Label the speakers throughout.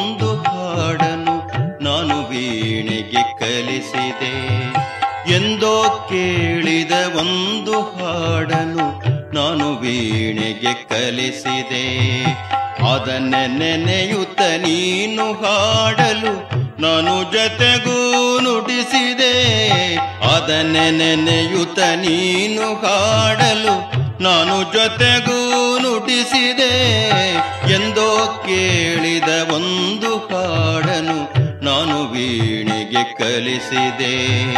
Speaker 1: ಒಂದು ಹಾಡನು ನಾನು ವೀಣೆಗೆ ಕಲಿಸಿದೆ. ಎಂದೋ ಕೇಳಿದ ಒಂದು ಹಾಡನು ನಾನು ವೀಣೆಗೆ ಕಲಿಸಿದೆ. ಅದನ್ನೇ ನೆನೆಯುತ್ತ ನೀನು ಹಾಡಲು ನಾನು ಜೊತೆಗೂ ನುಡಿಸಿದೆ. ಅದನ್ನೇ ನೆನೆಯುತ್ತ ನೀನು ಹಾಡಲು ನಾನು ಜೊತೆಗೂ ನುಡಿಸಿದೆ. ಎಂದೋ ಕೇಳಿದ ಒಂದು ಹಾಡನು ನಾನು ವೀಣೆಗೆ ಕಲಿಸಿದೆ.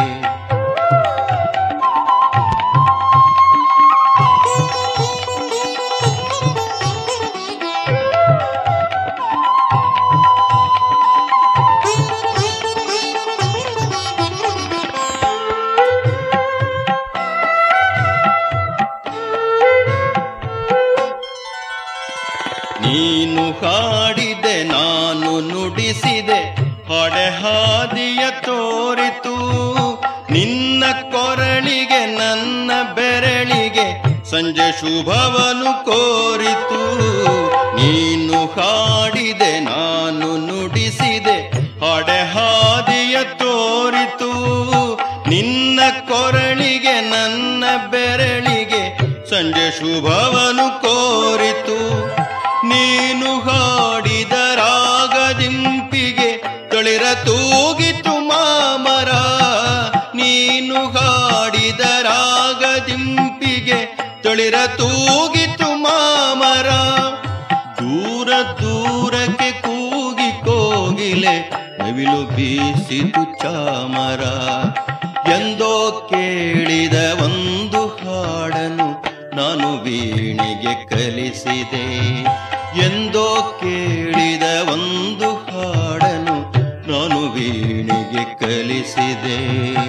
Speaker 1: ನೀನು ಹಾಡಿದೆ ನಾನು ನುಡಿಸಿದೆ, ಹಾಡೆ ಹಾದಿಯ ತೋರಿತು. ನಿನ್ನ ಕೊರಳಿಗೆ ನನ್ನ ಬೆರಳಿಗೆ ಸಂಜೆ ಶುಭವನ್ನು ಕೋರಿತು. ನೀನು ಹಾಡಿದೆ ನಾನು ನುಡಿಸಿದೆ, ಹಾಡೆ ಹಾದಿಯ ತೋರಿತು. ನಿನ್ನ ಕೊರಳಿಗೆ ನನ್ನ ಬೆರಳಿಗೆ ಸಂಜೆ ಶುಭವನ್ನು ಕೋರಿತು. ನೀನು ಹಾಡಿದ ರಾಗದಿಂಪಿಗೆ ತಳಿರ ತೂಗಿತು ಮಾಮರ. ನೀನು ಹಾಡಿದ ರಾಗದಿಂಪಿಗೆ ತಳಿರ ತೂಗಿತು ಮಾಮರ. ದೂರ ದೂರಕ್ಕೆ ಕೂಗಿ ಕೋಗಿಲೆ ನವಿಲು ಬೀಸಿತು ಚಾಮರ. ಎಂದೋ ಕೇಳಿದ ಒಂದು ಹಾಡನು ನಾನು ವೀಣೆಗೆ ಕಲಿಸಿದೆ. ಎಂದೋ ಕೇಳಿದ ಒಂದು ಹಾಡನು ನಾನು ವೀಣೆಗೆ ಕಲಿಸಿದೆ.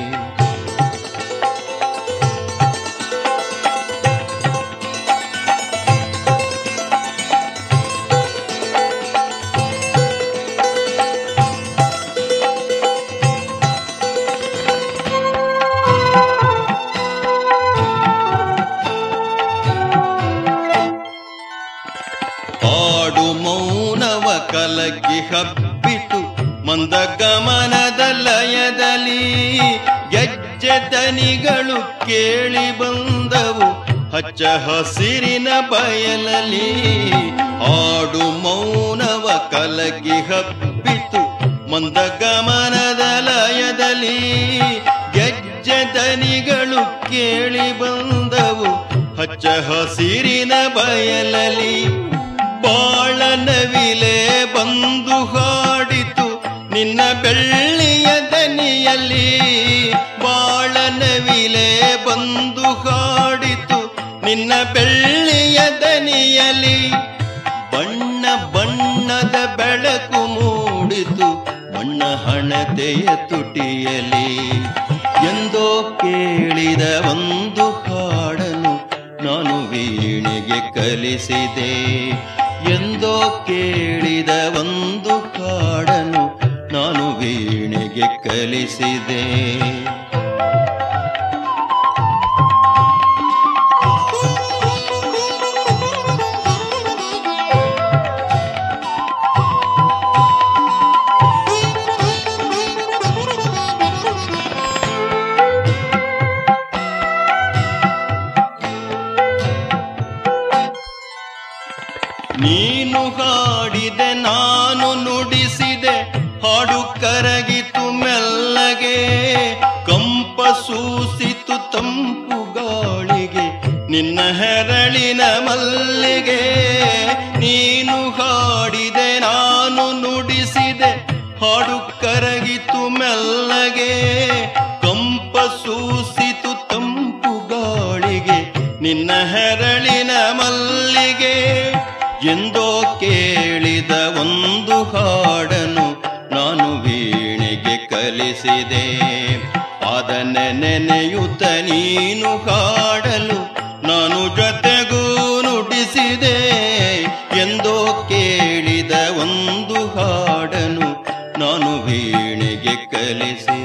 Speaker 1: ಹಾಡು ಮೌನವ ಕಲಕಿ ಹಬ್ಬಿತು ಮಂದ ಗಮನದ ಲಯದಲ್ಲಿ. ಗೆಜ್ಜೆ ದನಿಗಳು ಕೇಳಿ ಬಂದವು ಹಚ್ಚ ಹಸಿರಿನ ಬಯಲಲ್ಲಿ. ಹಾಡು ಮೌನವ ಕಲಕಿ ಹಬ್ಬಿತು ಮಂದ ಗಮನದ ಲಯದಲ್ಲಿ. ಗೆಜ್ಜೆ ದನಿಗಳು ಕೇಳಿ ಬಂದವು ಹಚ್ಚ ಹಸಿರಿನ ಬಯಲಲ್ಲಿ. ಬಾಳನವಿಲೆ ಬಂದು ಹಾಡಿತು ನಿನ್ನ ಬೆಳ್ಳಿಯ ದನಿಯಲ್ಲಿ. ಬಾಳನವಿಲೆ ಬಂದು ಹಾಡಿತು ನಿನ್ನ ಬೆಳ್ಳಿಯ ದನಿಯಲ್ಲಿ. ಬಣ್ಣ ಬಣ್ಣದ ಬೆಳಕು ಮೂಡಿತು ಬಣ್ಣ ಹಣತೆಯ ತುಟಿಯಲಿ. ಎಂದೋ ಕೇಳಿದ ಒಂದು ಹಾಡನು ನಾನು ವೀಣೆಗೆ ಕಲಿಸಿದೆ. ಎಂದೋ ಕೇಳಿದ ಒಂದು ಹಾಡನು ನಾನು ವೀಣೆಗೆ ಕಲಿಸಿದೆ. ನೀನು ಹಾಡಿದೆ ನಾನು ನುಡಿಸಿದೆ, ಹಾಡು ಕರಗಿತು ಮೆಲ್ಲಗೆ. ಕಂಪ ಸೂಸಿತು ತಂಪು ಗಾಳಿಗೆ ನಿನ್ನ ಹೆರಳಿನ ಮಲ್ಲಿಗೆ. ನೀನು ಹಾಡಿದೆ ನಾನು ನುಡಿಸಿದೆ, ಹಾಡು ಕರಗಿತು ಮೆಲ್ಲಗೆ. ಕಂಪ ಸೂಸಿತು ತಂಪು ಗಾಳಿಗೆ ನಿನ್ನ ಹೆರಳಿನ ಮಲ್ಲಿಗೆ. ಎಂದೋ ಕೇಳಿದ ಒಂದು ಹಾಡನು ನಾನು ವೀಣೆಗೆ ಕಲಿಸಿದೆ. ಅದನ್ನೇ ನೆನೆಯುತ್ತ ನೀನು ಹಾಡಲು ನಾನು ಜೊತೆಗೂ ನುಡಿಸಿದೆ. ಎಂದೋ ಕೇಳಿದ ಒಂದು ಹಾಡನು ನಾನು ವೀಣೆಗೆ ಕಲಿಸಿದೆ.